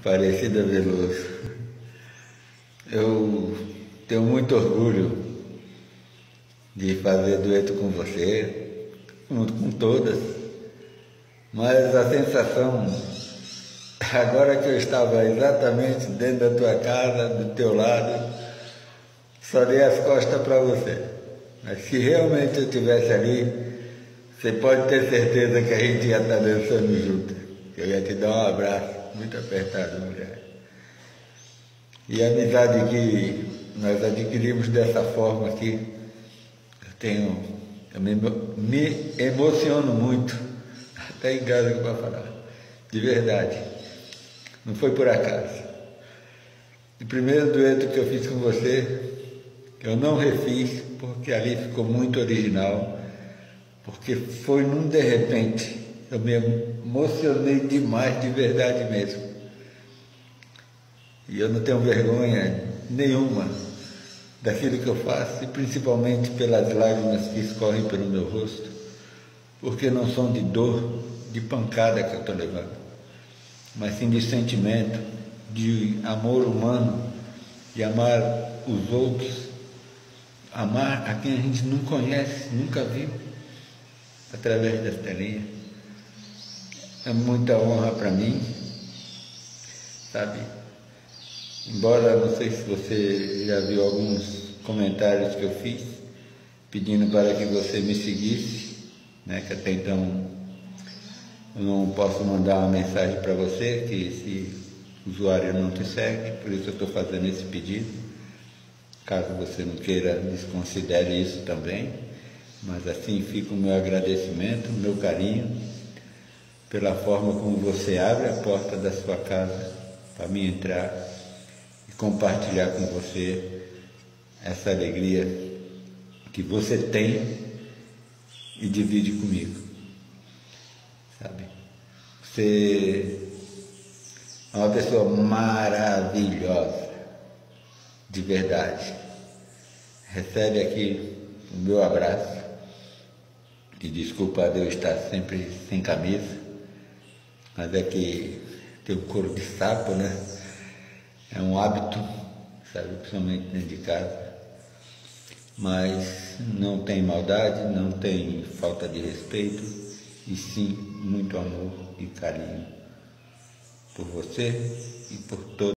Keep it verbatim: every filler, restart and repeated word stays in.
Aparecida Veloso, eu tenho muito orgulho de fazer dueto com você, junto com todas, mas a sensação, agora que eu estava exatamente dentro da tua casa, do teu lado, só dei as costas para você. Mas se realmente eu estivesse ali, você pode ter certeza que a gente ia estar dançando junto. Eu ia te dar um abraço muito apertado, mulher. E a amizade que nós adquirimos dessa forma aqui, eu tenho, eu me, me emociono muito, até engasgo para falar, de verdade, não foi por acaso. O primeiro dueto que eu fiz com você, eu não refiz, porque ali ficou muito original, porque foi num de repente, eu me emocionei demais, de verdade mesmo. E eu não tenho vergonha nenhuma daquilo que eu faço, e principalmente pelas lágrimas que escorrem pelo meu rosto, porque não são de dor, de pancada que eu estou levando, mas sim de sentimento, de amor humano, de amar os outros, amar a quem a gente não conhece, nunca viu, através das telinhas. É muita honra para mim, sabe? Embora, não sei se você já viu alguns comentários que eu fiz, pedindo para que você me seguisse, né, que até então eu não posso mandar uma mensagem para você, que esse usuário não te segue, por isso eu estou fazendo esse pedido. Caso você não queira, desconsidere isso também, mas assim fica o meu agradecimento, o meu carinho, pela forma como você abre a porta da sua casa para mim entrar e compartilhar com você essa alegria que você tem e divide comigo, sabe? Você é uma pessoa maravilhosa, de verdade. Recebe aqui o meu abraço e desculpa de eu estar sempre sem camisa, mas é que tenho couro de sapo, né? É um hábito, sabe, principalmente dentro de casa. Mas não tem maldade, não tem falta de respeito, e sim muito amor e carinho por você e por todos.